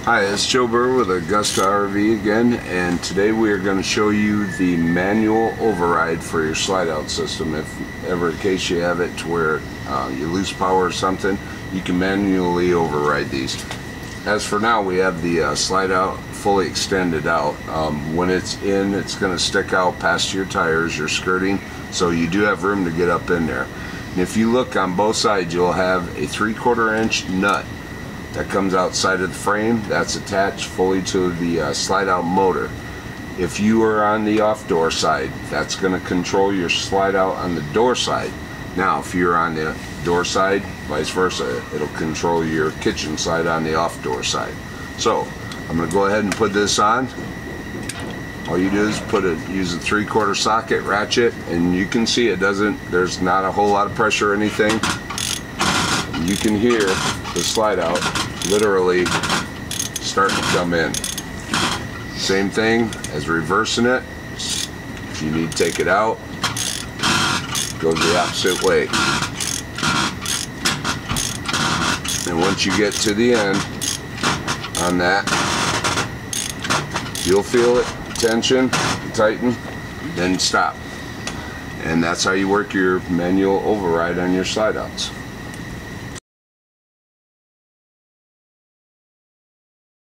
Hi, it's Joe Burr with Augusta RV again, and today we are going to show you the manual override for your slide out system. If ever in case you have it to where you lose power or something, you can manually override these. As for now, we have the slide out fully extended out. When it's in, it's going to stick out past your tires, your skirting, so you do have room to get up in there. And if you look on both sides, you'll have a 3/4 inch nut that comes outside of the frame. That's attached fully to the slide out motor. If you are on the off door side, that's going to control your slide out on the door side. Now if you're on the door side, vice versa, it'll control your kitchen side on the off door side. So I'm going to go ahead and put this on. All you do is use a 3/4 socket ratchet, and you can see there's not a whole lot of pressure or anything. You can hear the slide out literally starting to come in. Same thing as reversing it. If you need to take it out, go the opposite way. And once you get to the end on that, you'll feel it tension, tighten, then stop. And that's how you work your manual override on your slide outs.